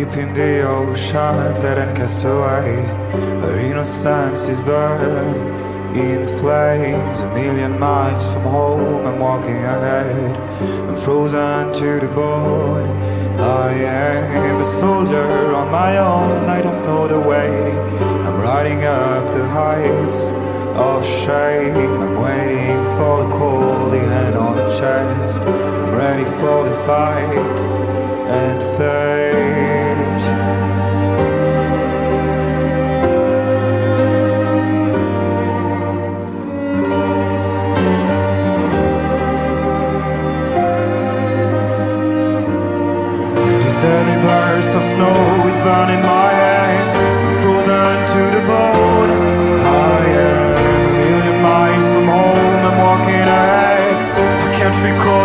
deep in the ocean, dead and cast away. Her innocence is burned in flames. A million miles from home, I'm walking ahead. I'm frozen to the bone. I am a soldier on my own, I don't know the way. I'm riding up the heights of shame. I'm waiting for the cold hand on the chest. I'm ready for the fight and fate. This deadly burst of snow is burning my hands. I'm frozen to the bone. I am a million miles from home, I'm walking ahead. I can't recall